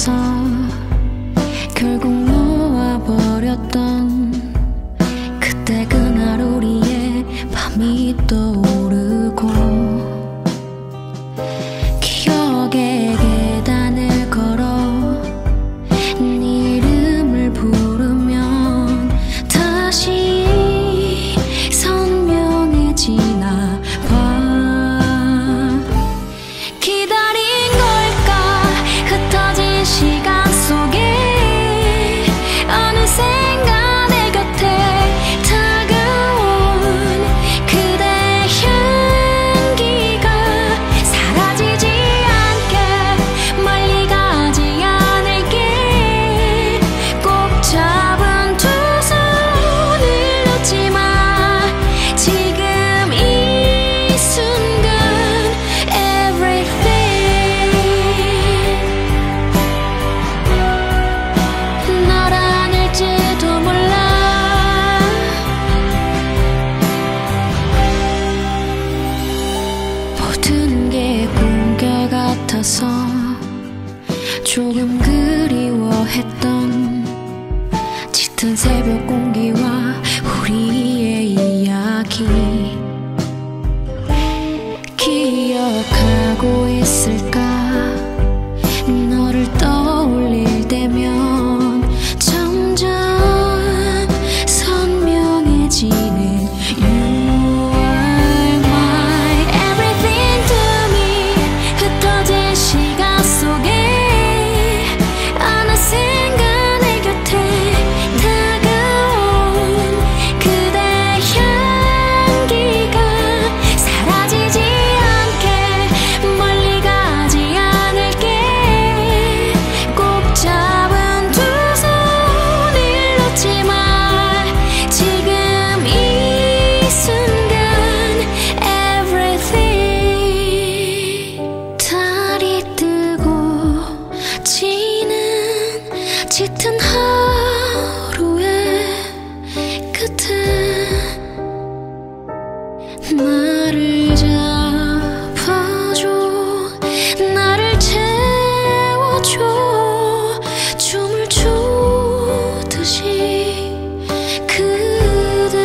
같아서 결국 놓아버렸던 그때 그날 우리의 밤이 떠오르고 기억의 계단을 걸어 네 이름을 부르면 다시 선명해지나 봐. 기다린 걸까 흩어진 시간 속에 어느샌가 내 곁에 다가온 그대 향기가 사라지지 않게 멀리 가지 않을게. 꼭 잡은 두 손을 놓지 마. 지금 이 순간 everything 널 안을지도 몰라. 모든 게 꿈결 같아서 조금 그리워했던 짙은 새벽 공기와 우리의 이야기 기억하고 있을까. 너를 떠올릴 때면 점점 선명해지는 You are my everything to me. 흩어진 시간 속에 어느샌가 내 곁에 다가온 그대 향기가 사라지지 않게 멀리 가지 않을게. 꼭 잡은 두 손을 놓지 마. 지금 이 순간 everything 달이 뜨고 지는 짙은 하루의 끝에 나를 잡아줘. 나를 채워줘. 춤을 추듯이 그대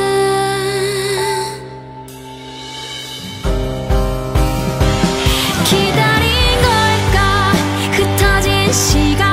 기다린 걸까 흩어진 시간